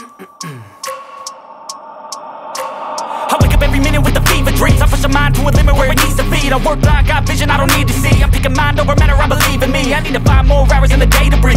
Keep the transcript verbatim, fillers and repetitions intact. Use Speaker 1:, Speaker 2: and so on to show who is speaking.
Speaker 1: I wake up every minute with the fever dreams. I push my mind to a limit where it needs to be. I work blind, got vision I don't need to see. I'm picking mind over matter, I believe in me. I need to find more hours in the day to breathe.